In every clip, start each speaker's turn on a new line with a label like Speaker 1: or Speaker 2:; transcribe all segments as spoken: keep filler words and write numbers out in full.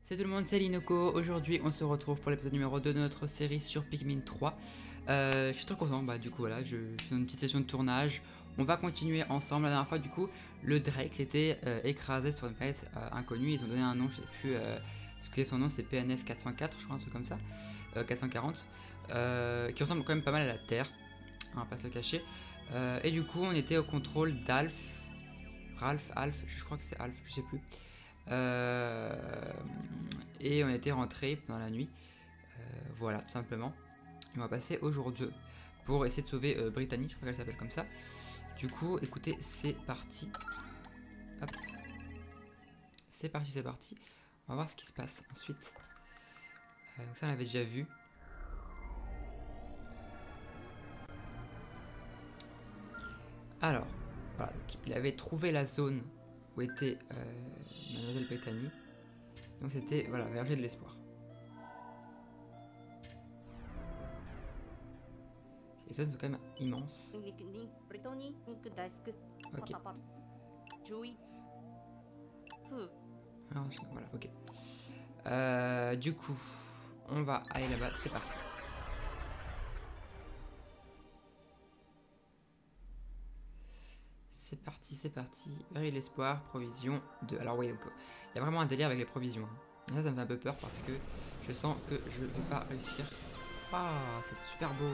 Speaker 1: Salut tout le monde, c'est Linoko. Aujourd'hui on se retrouve pour l'épisode numéro deux de notre série sur Pikmin trois. euh, Je suis très content, bah du coup voilà, je, je suis dans une petite session de tournage. On va continuer ensemble. La dernière fois du coup, le Drake était euh, écrasé sur une planète euh, inconnue. Ils ont donné un nom, je sais plus euh, ce que son nom, c'est P N F quatre cent quatre, je crois, un truc comme ça, euh, quatre cent quarante, euh, qui ressemble quand même pas mal à la Terre, on va pas se le cacher. euh, Et du coup on était au contrôle d'Alf, Ralph, Alf, je crois que c'est Alf, je sais plus. Euh, et on était rentré dans la nuit, euh, voilà, tout simplement. Et on va passer au jour deux pour essayer de sauver euh, Brittany, je crois qu'elle s'appelle comme ça. Du coup, écoutez, c'est parti. Hop. C'est parti, c'est parti. On va voir ce qui se passe ensuite. Euh, donc ça, on l'avait déjà vu. Alors, voilà, donc il avait trouvé la zone où était euh, Mademoiselle Brittany. Donc c'était, voilà, verger de l'espoir. Les zones sont quand même immenses. Ok. Alors, voilà, ok. Euh, du coup, on va aller là-bas, c'est parti. C'est parti, c'est parti. Verger de l'espoir, provision de... Alors oui, donc il y a vraiment un délire avec les provisions. Et ça, ça me fait un peu peur parce que je sens que je ne vais pas réussir. Ah, c'est super beau.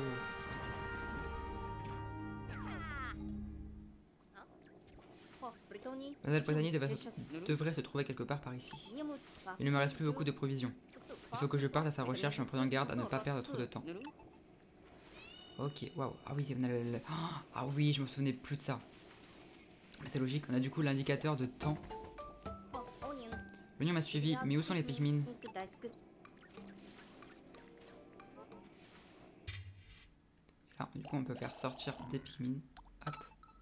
Speaker 1: Mademoiselle Brittany devrait, devrait se trouver quelque part par ici. Il ne me reste plus beaucoup de provisions. Il faut que je parte à sa recherche en prenant garde à ne pas perdre trop de temps. Ok, waouh. Ah oui, on a le... Ah oui, je me souvenais plus de ça. C'est logique, on a du coup l'indicateur de temps. L'oignon m'a suivi, mais où sont les Pikmin? Là, du coup, on peut faire sortir des Pikmin. Hop.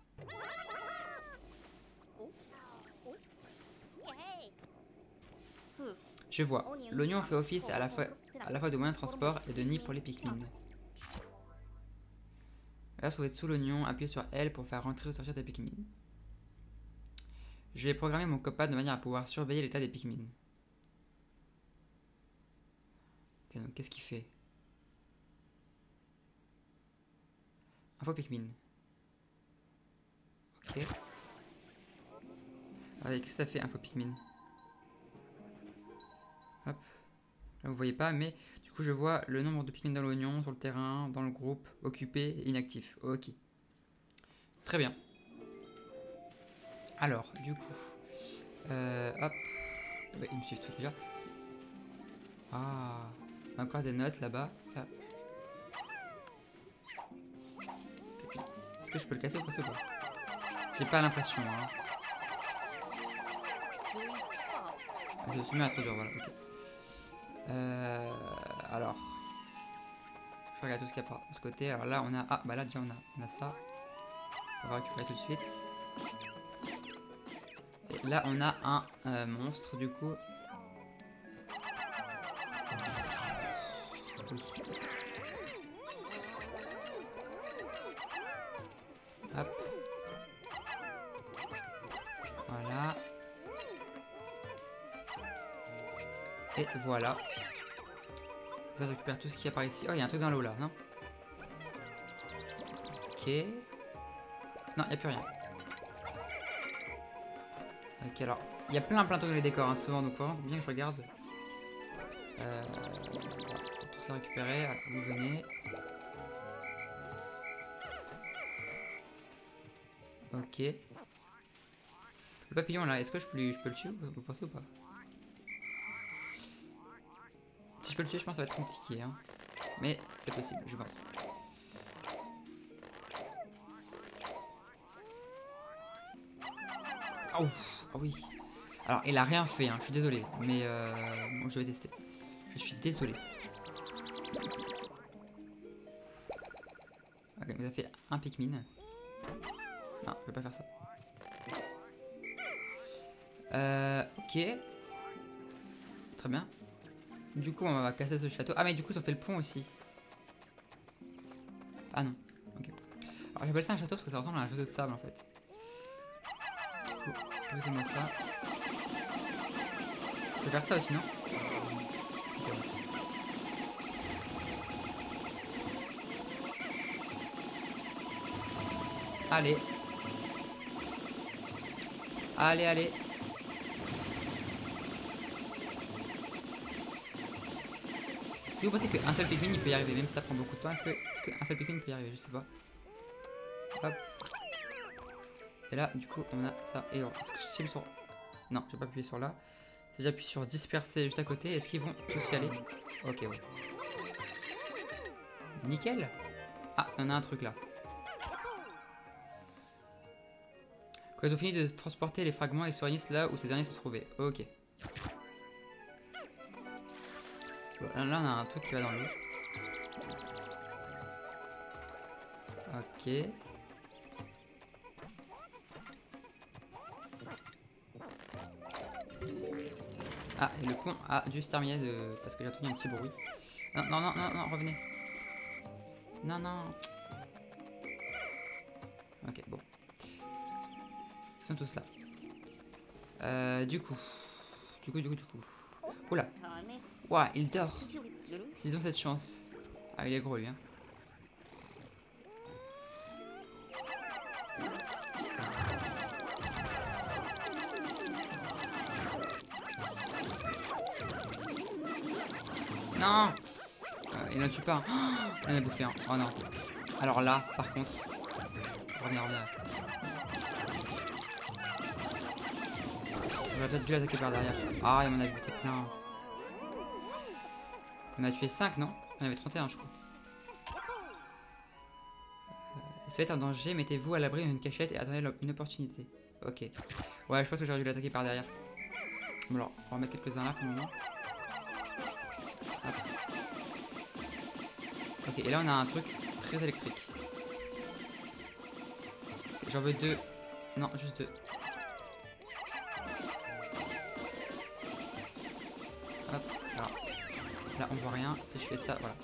Speaker 1: Je vois. L'oignon fait office à la fois, à la fois de moyen de transport et de nid pour les Pikmin. Là, se trouver sous l'oignon, appuyez sur L pour faire rentrer ou sortir des Pikmin. Je vais programmer mon copain de manière à pouvoir surveiller l'état des Pikmin. Ok, donc qu'est-ce qu'il fait? Info Pikmin. Ok. Allez, qu'est-ce que ça fait, Info Pikmin? Hop. Là, vous voyez pas, mais du coup, je vois le nombre de Pikmin dans l'oignon, sur le terrain, dans le groupe, occupé et inactif. Ok. Très bien. Alors, du coup... Euh, hop. Bah, ils me suivent tous déjà. Ah. Encore des notes là-bas. Ça... Est-ce que je peux le casser ou pas? J'ai pas l'impression. Hein. Ah, c'est soumis à trop dur, voilà. Okay. Euh, alors. Je regarde tout ce qu'il y a par ce côté. Alors là, on a... Ah, bah là, déjà, on a, on a ça. On va récupérer tout de suite. Et là, on a un euh, monstre, du coup. Oui. Hop. Voilà. Et voilà. Ça récupère tout ce qu'il y a par ici. Oh, il y a un truc dans l'eau là, non? Ok. Non, il n'y a plus rien. Ok, alors, il y a plein plein de trucs dans les décors, hein, souvent, donc vraiment bien que je regarde. Euh, tout ça récupérer, alors, vous venez. Ok. Le papillon là, est-ce que je peux, lui, je peux le tuer, vous pensez ou pas? Si je peux le tuer, je pense que ça va être compliqué, hein. Mais c'est possible, je pense. Oh, oh oui. Alors, il a rien fait, hein, je suis désolé. Mais euh, bon, je vais tester. Je suis désolé. Ok, vous avez fait un Pikmin. Non, je vais pas faire ça. Euh, ok. Très bien. Du coup, on va casser ce château. Ah, mais du coup, ça fait le pont aussi. Ah non. Ok. Alors, j'appelle ça un château parce que ça ressemble à un château de sable en fait. Du coup, posez-moi ça. Je vais faire ça aussi, non? Allez. Allez, allez. Si vous pensez qu'un seul Pikmin il peut y arriver, même si ça prend beaucoup de temps, est-ce que, est-ce qu'un seul Pikmin peut y arriver? Je sais pas. Hop. Et là, du coup, on a ça. Et alors, est-ce que je sur... Non, j'ai pas appuyé sur là. Si j'appuie sur disperser juste à côté, est-ce qu'ils vont tous y aller? Ok, ouais. Nickel. Ah, il y en a un truc là. Quand ils ont fini de transporter les fragments, ils se réunissent là où ces derniers se trouvaient. Ok. Bon, là, là, on a un truc qui va dans l'eau. Ok. Ah, et le pont a dû se terminer de... parce que j'ai entendu un petit bruit. Non, non, non, non, non, revenez. Non, non. Ok, bon. Ils sont tous là. Euh, du coup. Du coup, du coup, du coup. Oula. Ouah, il dort. Ils ont cette chance. Ah, il est gros lui, hein. Non. euh, Il n'en tue pas. Oh, il en a bouffé un. Oh non. Alors là, par contre. Revenez, revenez. J'aurais peut-être dû l'attaquer par derrière. Ah, il m'en a buté plein. Il m'a tué cinq, non? Il y en avait trente et un, je crois. Euh, ça va être un danger. Mettez-vous à l'abri d'une cachette et attendez une opportunité. Ok. Ouais, je pense que j'aurais dû l'attaquer par derrière. Bon, alors, on va en mettre quelques-uns là pour le moment. Hop. Ok, et là on a un truc très électrique. J'en veux deux. Non, juste deux. Hop, là. Là on voit rien. Si je fais ça, voilà.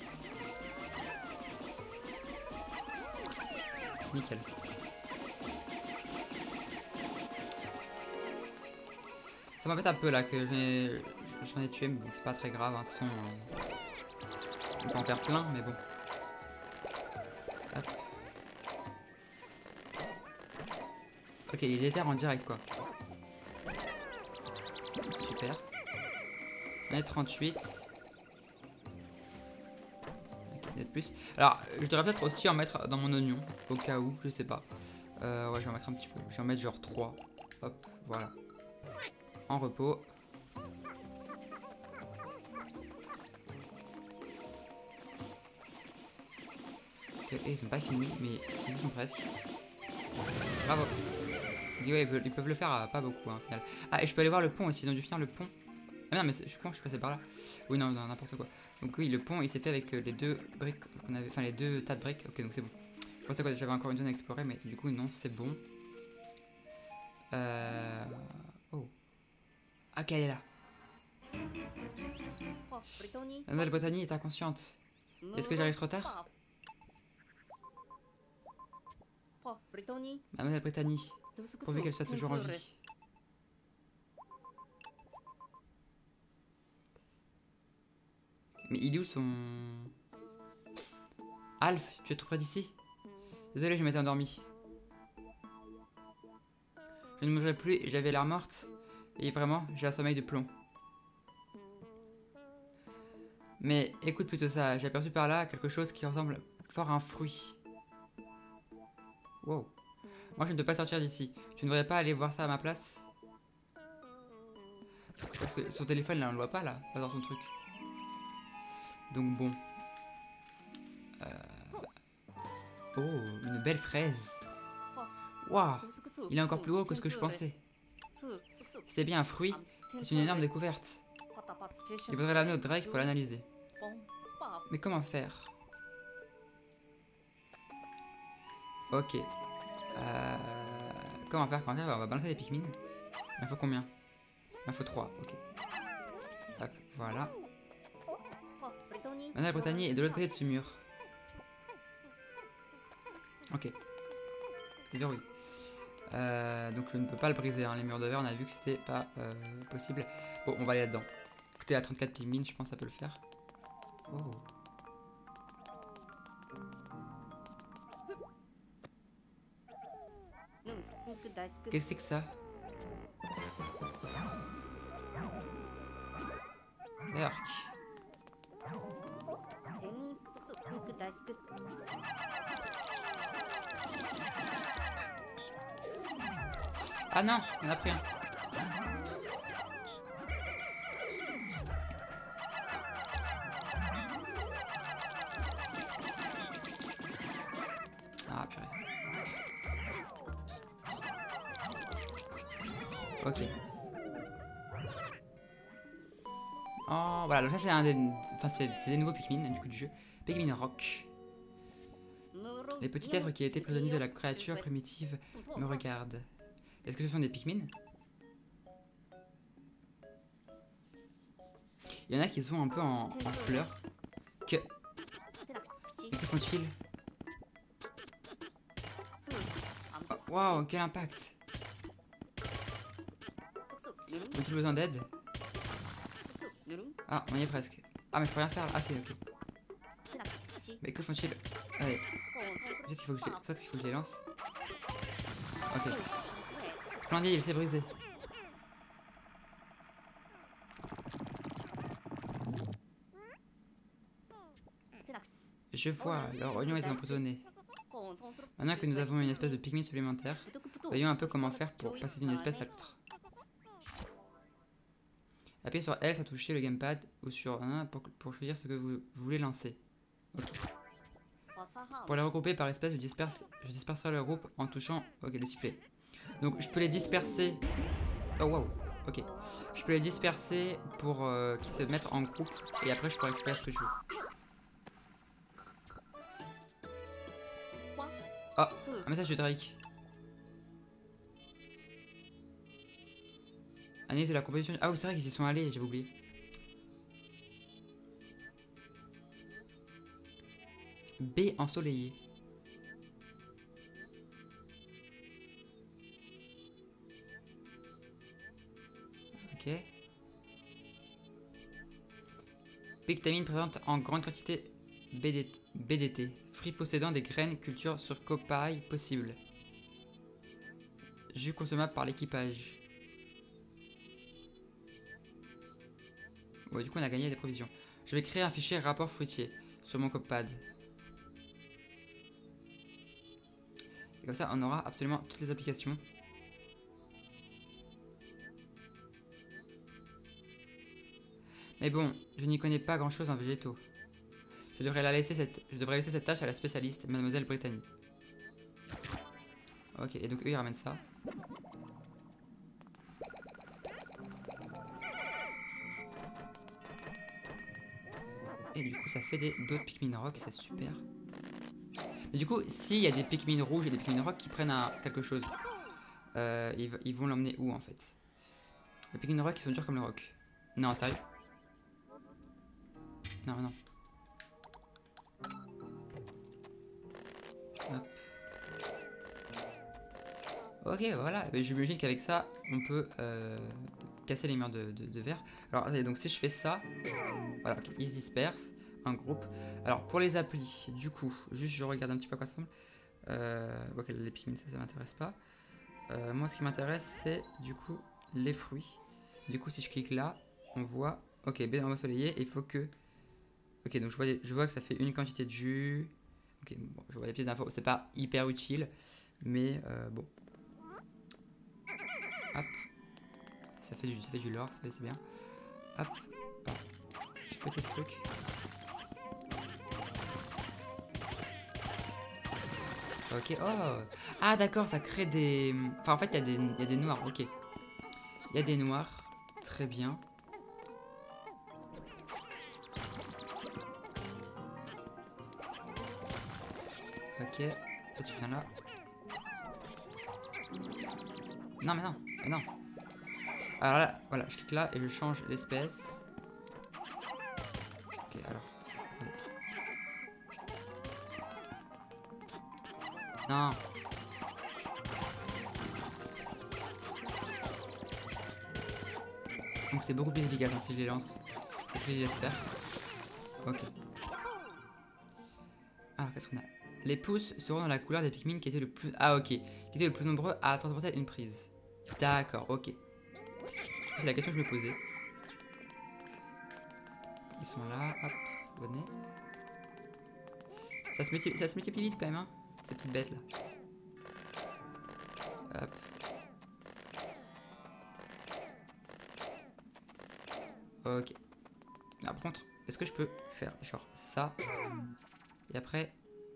Speaker 1: Nickel. Ça m'embête un peu là que j'en ai, ai tué, mais bon, c'est pas très grave. Hein. De toute façon, euh, on peut en faire plein, mais bon. Hop. Ok, il déterre en direct quoi. Super. On est trente-huit. Ok, peut-être plus. Alors, je devrais peut-être aussi en mettre dans mon oignon, au cas où, je sais pas. Euh, ouais, je vais en mettre un petit peu. Je vais en mettre genre trois. Hop, voilà. En repos. Ok, ils sont pas finis, mais ils y sont presque. Bravo. Et ouais, ils peuvent, ils peuvent le faire à pas beaucoup, hein, au final. Ah, et je peux aller voir le pont aussi, ils ont dû finir le pont. Ah non, mais je pense que je suis passé par là. Oui, non, non, n'importe quoi. Donc oui, le pont, il s'est fait avec euh, les deux briques qu'on avait, enfin les deux tas de briques. Ok, donc c'est bon. Je pensais que j'avais encore une zone à explorer, mais du coup, non, c'est bon. Euh... Oh. Ok, elle est là. Mademoiselle Brittany est inconsciente. Est-ce que j'arrive trop tard? Mademoiselle Brittany, pourvu qu'elle soit toujours en vie. Mais il est où son... Alf, tu es tout près d'ici? Désolé, je m'étais endormi. Je ne mangerai plus et j'avais l'air morte. Et vraiment, j'ai un sommeil de plomb. Mais écoute plutôt ça, j'ai aperçu par là quelque chose qui ressemble fort à un fruit. Wow. Moi je ne peux pas sortir d'ici. Tu ne voudrais pas aller voir ça à ma place? Parce que son téléphone là on le voit pas là, pas dans son truc. Donc bon. Euh... Oh, une belle fraise. Waouh, il est encore plus gros que ce que je pensais. C'est bien un fruit, c'est une énorme découverte. Il faudrait l'amener au Drake pour l'analyser. Mais comment faire? Ok. Euh... Comment faire? Comment faire? On va balancer des Pikmin. Il en faut combien? Il en faut trois, ok. Hop, voilà. Maintenant la Brittany est de l'autre côté de ce mur. Ok. Verrouille. Euh, donc je ne peux pas le briser, hein. Les murs de verre, on a vu que c'était pas euh, possible. Bon, on va aller là-dedans. Écoutez, à trente-quatre Pikmin, je pense que ça peut le faire. Oh. Qu'est-ce que c'est que ça? Arc. Ah non, on en a pris un. Ah purée. Ok. Oh voilà, donc ça c'est un des... Enfin c'est des nouveaux Pikmin du coup du jeu. Pikmin Rock. Les petits êtres qui étaient prisonniers de la créature primitive me regardent. Est-ce que ce sont des Pikmin? Il y en a qui sont un peu en, en fleurs. Que... Mais que font-ils? Oh, waouh, quel impact! Ont-ils besoin d'aide? Ah, on y est presque. Ah, mais je peux rien faire. Ah, si, ok. Mais que font-ils? Allez. Peut-être qu'il faut que je les... Peut-être qu'il faut que je les lance. Ok. Splendide, il s'est brisé. Je vois, leur oignon est emprisonné. Maintenant que nous avons une espèce de Pikmin supplémentaire, voyons un peu comment faire pour passer d'une espèce à l'autre. Appuyez sur L sans toucher le gamepad ou sur un pour, pour choisir ce que vous voulez lancer. Ok. Pour les regrouper par espèce, je, disperse, je disperserai le groupe en touchant ok, le sifflet. Donc je peux les disperser. Oh wow, ok. Je peux les disperser pour euh, qu'ils se mettent en groupe et après je peux récupérer ce que je veux. Oh, un message de Drake. Analyse de la composition. Ah oui, c'est vrai qu'ils y sont allés, j'avais oublié. B ensoleillé. Ok. Pictamine présente en grande quantité B D T. Fruits possédant des graines culture sur copaille possible. Jus consommable par l'équipage. Ouais, du coup on a gagné des provisions. Je vais créer un fichier rapport fruitier sur mon copad. Et comme ça on aura absolument toutes les applications. Mais bon, je n'y connais pas grand chose en végétaux. Je devrais, la laisser cette... je devrais laisser cette tâche à la spécialiste, Mademoiselle Brittany. Ok, et donc eux ils ramènent ça. Et du coup ça fait des d'autres Pikmin Rock, c'est super. Mais du coup, s'il y a des Pikmin rouges et des Pikmin Rock qui prennent un, quelque chose, euh, ils, ils vont l'emmener où en fait? Les Pikmin Rock ils sont durs comme le rock. Non, sérieux? Non, non. Hop. Ok, voilà. J'imagine qu'avec ça, on peut euh, casser les murs de, de, de verre. Alors, attendez, donc si je fais ça, voilà, okay, ils se dispersent, un groupe. Alors, pour les applis, du coup, juste je regarde un petit peu à quoi ça ressemble. Euh, ok, les Pikmin, ça, ça m'intéresse pas. Euh, moi, ce qui m'intéresse, c'est du coup les fruits. Du coup, si je clique là, on voit, ok, B ensoleillé, il faut que. Ok, donc je vois, je vois que ça fait une quantité de jus. Ok, bon, je vois des petites infos. C'est pas hyper utile, mais euh, bon. Hop. Ça fait du, ça fait du lore, c'est bien. Hop. Ah. Je peux tester ce truc. Ok, oh. Ah d'accord, ça crée des... Enfin en fait, il y, y a des noirs, ok. Il y a des noirs, très bien. Ok, toi tu viens là. Non mais non, mais non. Alors là, voilà, je clique là et je change l'espèce. Ok, alors. Attendez. Non. Donc c'est beaucoup plus efficace hein, si je les lance. Si je les laisse faire. Ok. Ah, qu'est-ce qu'on a? Les pouces seront dans la couleur des Pikmin qui étaient le plus... Ah ok. Qui étaient le plus nombreux à transporter une prise. D'accord, ok. C'est la question que je me posais. Ils sont là, hop, venez. Ça se multiplie, ça se multiplie vite quand même, hein, ces petites bêtes là. Hop. Ok. Ah, par contre, est-ce que je peux faire genre ça? Et après...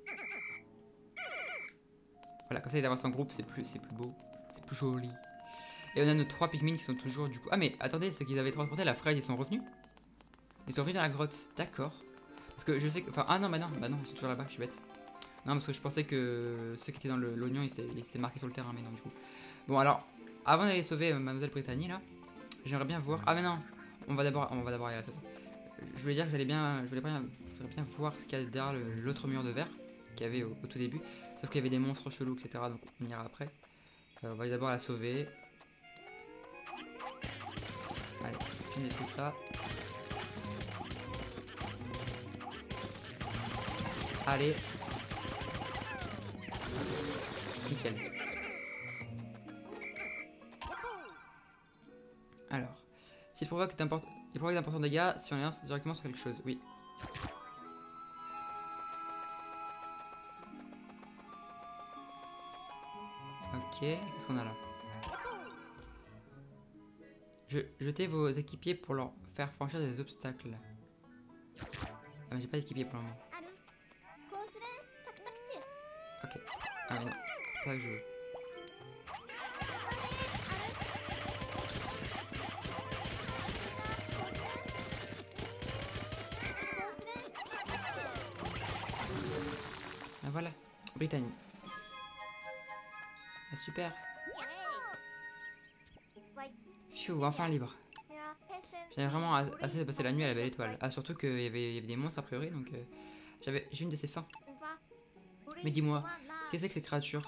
Speaker 1: Voilà, comme ça ils avancent en groupe, c'est plus, c'est plus beau. C'est plus joli. Et on a nos trois Pikmin qui sont toujours du coup... Ah mais attendez, ceux qu'ils avaient transporté, la fraise, ils sont revenus? Ils sont revenus dans la grotte, d'accord. Parce que je sais que... Enfin, ah non, bah non, bah non, ils sont toujours là-bas, je suis bête. Non, parce que je pensais que ceux qui étaient dans l'oignon, ils étaient, ils étaient marqués sur le terrain, mais non, du coup. Bon, alors, avant d'aller sauver euh, Mademoiselle Brittany, là, j'aimerais bien voir... Ah mais non, on va d'abord on va d'abord aller la sauver. Je voulais dire que j'allais bien... Je voulais bien, je voulais bien voir ce qu'il y a derrière l'autre mur de verre qu'il y avait au, au tout début. Sauf qu'il y avait des monstres chelous, et cetera. Donc on ira après. Euh, on va d'abord la sauver. Allez, finis tout ça. Allez. Nickel. Alors. S'il provoque d'importants dégâts, si on lance directement sur quelque chose, oui. Ok, qu'est-ce qu'on a là? Je, jetez vos équipiers pour leur faire franchir des obstacles. Ah mais j'ai pas d'équipier pour le moment. Ok. Ah mais non, c'est pas ça que je veux. Ah voilà, Brittany. Ah super. Pfiou, enfin libre. J'avais vraiment assez de passer la nuit à la belle étoile. Ah surtout qu'il y avait, y avait des monstres a priori, donc euh, j'avais j'ai une de ces fins. Mais dis-moi, qu'est-ce que c'est que ces créatures?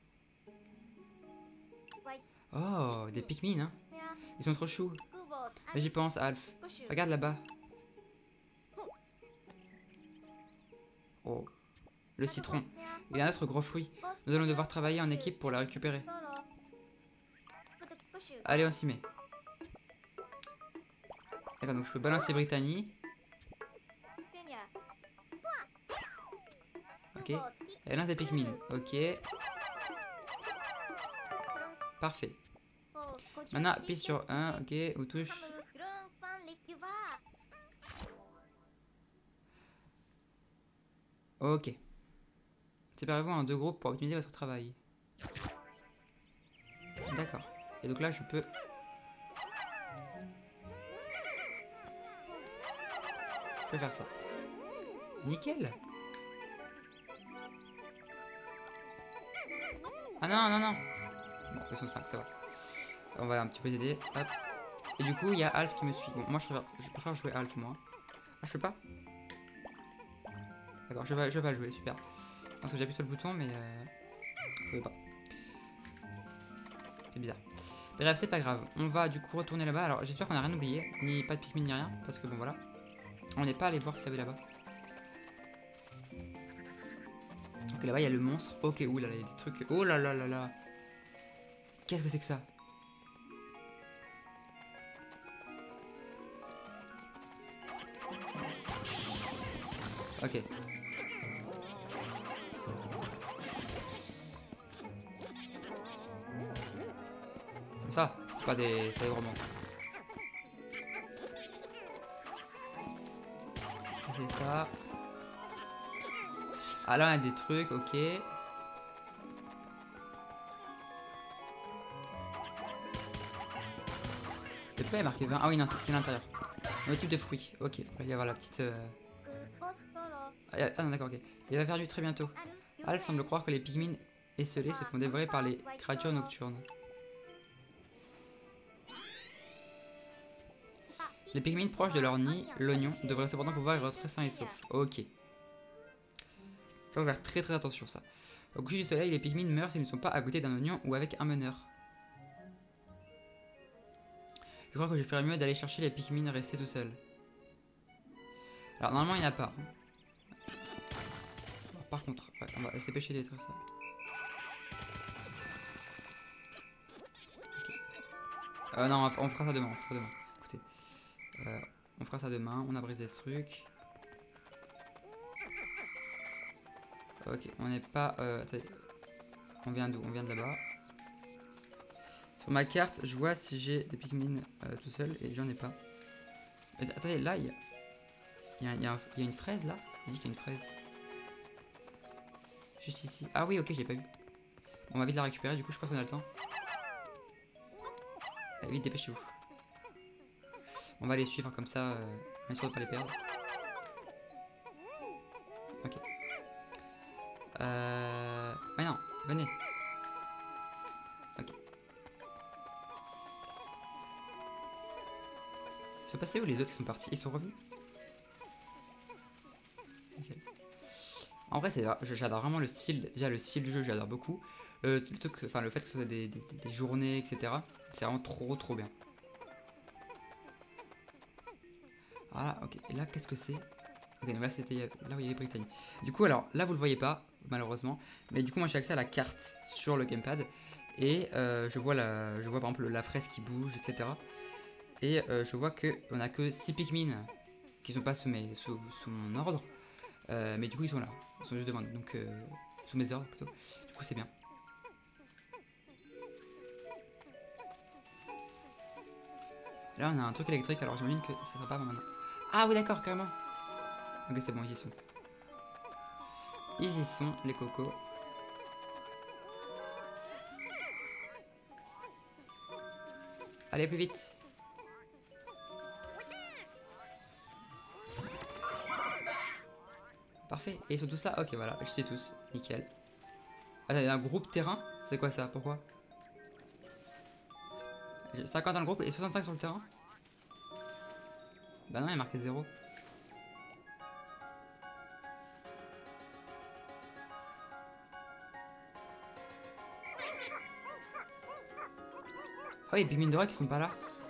Speaker 1: Oh, des Pikmin, hein. Ils sont trop choux. Mais j'y pense, Alf. Regarde là-bas. Oh, le citron. Il y a un autre gros fruit. Nous allons devoir travailler en équipe pour la récupérer. Allez, on s'y met. D'accord, donc je peux balancer Brittany. Ok. Elle lance des Pikmin. Ok. Parfait. Maintenant, appuie sur un. Ok, ou touche. Ok. Séparez-vous en deux groupes pour optimiser votre travail. D'accord. Et donc là, je peux... Je peux faire ça. Nickel. Ah non, non, non. Bon, ils sont cinq, ça va. On va un petit peu t'aider. Hop. Et du coup, il y a Alf qui me suit. Bon, moi, je préfère, je préfère jouer Alf, moi. Ah, je peux pas? D'accord, je vais, je vais pas le jouer, super. Parce que j'appuie sur le bouton, mais euh, ça veut pas. C'est bizarre. Bref, c'est pas grave. On va du coup retourner là-bas. Alors, j'espère qu'on a rien oublié. Ni pas de Pikmin, ni rien. Parce que bon, voilà. On n'est pas allé voir ce qu'il y avait là-bas. Donc là-bas, il y a le monstre. Ok, ouh là là, il y a des trucs. Oh là là là là. Qu'est-ce que c'est que ça? Ok. Comme ça, c'est pas des, pas des gros monstres. C'est ça. Ah là, on a des trucs, ok. C'est pourquoi il y a marqué vingt? Ah oui, non, c'est ce qui est à l'intérieur. Le type de fruits, ok. Il va y avoir la petite... Euh... Ah non, d'accord, ok. Il va faire du très bientôt. Alf semble croire que les Pikmin esselés se font dévorer par les créatures nocturnes. Les Pikmin proches de leur nid, l'oignon, devraient cependant pouvoir y rentrer sains et saufs. Ok. Je vais faire très très attention ça. Au coucher du soleil, les Pikmin meurent s'ils ne sont pas à côté d'un oignon ou avec un meneur. Je crois que je ferais mieux d'aller chercher les Pikmin restés tout seuls. Alors normalement il n'y en a pas. par contre, ouais, on va se dépêcher de détruire ça. Okay. Euh, non, on fera ça demain, on fera ça demain. Écoutez, euh, on fera ça demain, on a brisé ce truc. Ok, on n'est pas... Euh, attendez, on vient d'où? On vient de là-bas. Sur ma carte, je vois si j'ai des Pikmin euh, tout seul et j'en ai pas. Mais attendez, là, il y a... Il y a, il y a, un, il y a une fraise là. Il dit qu'il y a une fraise. Juste ici. Ah oui, ok, je l'ai pas vu. On va vite la récupérer, du coup, je pense qu'on a le temps. Allez, vite, dépêchez-vous. On va les suivre comme ça, euh, bien sûr de pas les perdre. Ok. Euh... Mais non, venez. Ok. Ils sont passés où les autres? Ils sont partis? Ils sont revenus? Okay. En vrai, j'adore vraiment le style. Déjà, le style du jeu, j'adore beaucoup. Euh, le, truc, enfin, le fait que ce soit des, des, des journées, et cetera. C'est vraiment trop, trop bien. Voilà, ok. Et là, qu'est-ce que c'est? Ok, donc là, c'était là où il y avait Brittany. Du coup, alors, là, vous le voyez pas, malheureusement. Mais du coup, moi, j'ai accès à la carte sur le gamepad. Et euh, je, vois la, je vois, par exemple, la fraise qui bouge, et cetera. Et euh, je vois qu'on a que six Pikmin qui sont pas sous, mes, sous, sous mon ordre. Euh, mais du coup, ils sont là. Ils sont juste devant nous. Donc, euh, sous mes ordres, plutôt. Du coup, c'est bien. Là, on a un truc électrique. Alors, j'imagine que ça sera pas maintenant. Ah oui, d'accord, carrément. Ok, c'est bon, ils y sont. Ils y sont, les cocos. Allez, plus vite. Parfait. Et ils sont tous là? Ok, voilà. Je sais tous. Nickel. Ah, il y a un groupe terrain? C'est quoi ça? Pourquoi? J'ai cinquante dans le groupe et soixante-cinq sur le terrain? Bah non, il y a marqué zéro. Ah oui, Pikmin de Rock qui sont pas là.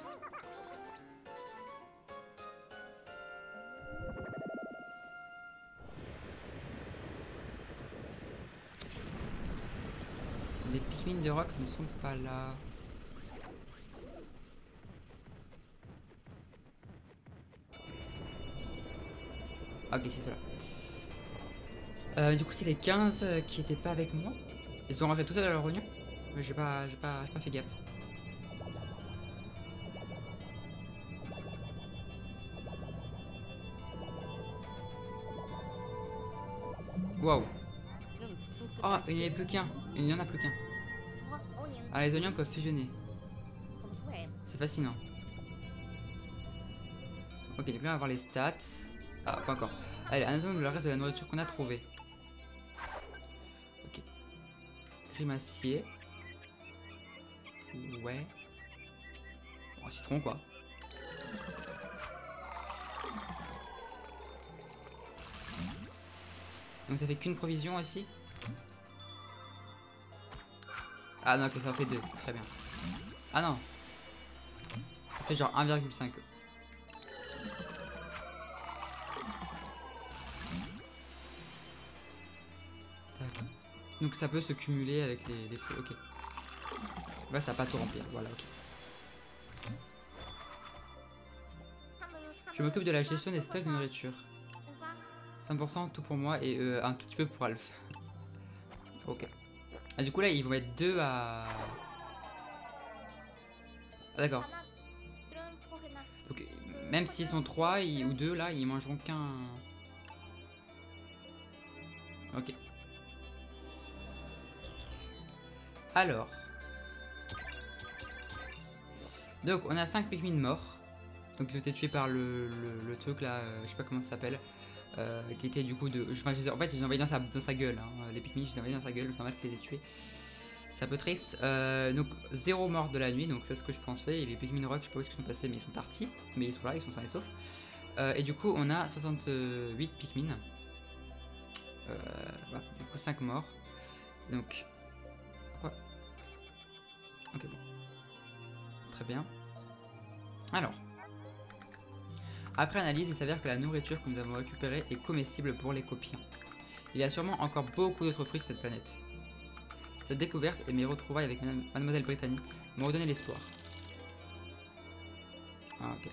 Speaker 1: Les Pikmin de Rock ne sont pas là. Ah, ok, c'est cela. Euh, du coup, c'est les quinze qui étaient pas avec moi. Ils ont rentré tout à l'heure à leur réunion. Mais j'ai pas, j'ai pas, j'ai pas fait gaffe. Waouh. Oh, il n'y avait plus qu'un. Il n'y en a plus qu'un. Ah, les oignons peuvent fusionner. C'est fascinant. Ok, donc là on va voir les stats. Ah, pas encore. Allez, analysons le reste de la nourriture qu'on a trouvé. Ok. Grimacier. Ouais. Bon, citron quoi. Donc ça fait qu'une provision ici. Ah non, ok, ça en fait deux. Très bien. Ah non. Ça fait genre un virgule cinq. Donc ça peut se cumuler avec les, les fruits, ok. Là ça va pas tout remplir, voilà, ok. Je m'occupe de la gestion des stocks de nourriture. cinq pour cent tout pour moi et euh, un tout petit peu pour Alf. Ok. Ah, du coup là ils vont être deux à... Ah, d'accord. Donc même s'ils sont trois ils, ou deux là, ils mangeront qu'un... Ok. Alors. Donc on a cinq Pikmin morts. Donc ils ont été tués par le, le, le truc là, euh, je sais pas comment ça s'appelle. Euh, qui était du coup de... Enfin, je, en fait je les ai envoyés dans sa, dans sa gueule. Hein. Les Pikmin je les ai envoyés dans sa gueule, c'est normal que je les ai tués. C'est un peu triste. Euh, donc zéro mort de la nuit, donc c'est ce que je pensais. Et les Pikmin Rock, je sais pas où ils sont passés, mais ils sont partis. Mais ils sont là, ils sont sains et saufs. Euh, et du coup on a soixante-huit Pikmin. Euh, voilà, du coup cinq morts. Donc... Pourquoi? Ok bon. Très bien. Alors. Après analyse, il s'avère que la nourriture que nous avons récupérée est comestible pour les copiens. Il y a sûrement encore beaucoup d'autres fruits sur cette planète. Cette découverte et mes retrouvailles avec Madame- Mademoiselle Brittany m'ont redonné l'espoir. Ah ok.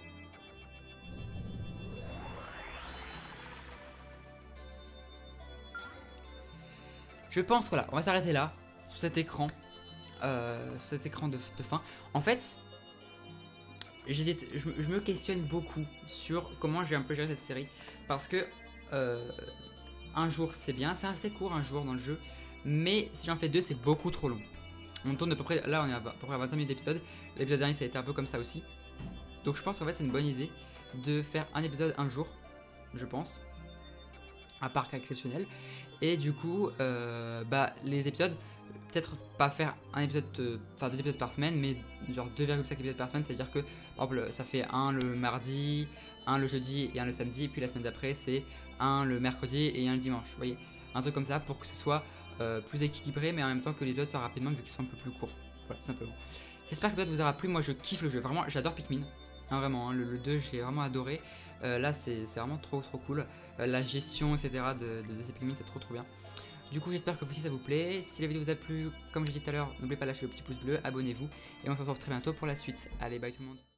Speaker 1: Je pense, voilà, on va s'arrêter là, sur cet écran, euh, sur cet écran de, de fin. En fait, j'hésite, je, je me questionne beaucoup sur comment j'ai un peu géré cette série, parce que euh, un jour c'est bien, c'est assez court un jour dans le jeu, mais si j'en fais deux c'est beaucoup trop long. On tourne à peu près, là on est à peu près à vingt-cinq minutes d'épisode, l'épisode dernier ça a été un peu comme ça aussi. Donc je pense qu'en fait c'est une bonne idée de faire un épisode un jour, je pense, à part cas exceptionnel. Et du coup, euh, bah les épisodes, peut-être pas faire un épisode, euh, enfin deux épisodes par semaine, mais genre deux virgule cinq épisodes par semaine, c'est-à-dire que par exemple ça fait un le mardi, un le jeudi et un le samedi, puis la semaine d'après c'est un le mercredi et un le dimanche, vous voyez, un truc comme ça pour que ce soit euh, plus équilibré, mais en même temps que l'épisode soit rapidement vu qu'ils sont un peu plus courts, voilà, simplement. J'espère que l'épisode vous aura plu, moi je kiffe le jeu, vraiment j'adore Pikmin, hein, vraiment, hein, le, le deux j'ai vraiment adoré, euh, là c'est vraiment trop trop cool, euh, la gestion etc de, de, de ces Pikmin c'est trop trop bien. Du coup j'espère que vous aussi ça vous plaît, si la vidéo vous a plu, comme j'ai dit tout à l'heure, n'oubliez pas de lâcher le petit pouce bleu, abonnez-vous, et on se retrouve très bientôt pour la suite. Allez bye tout le monde.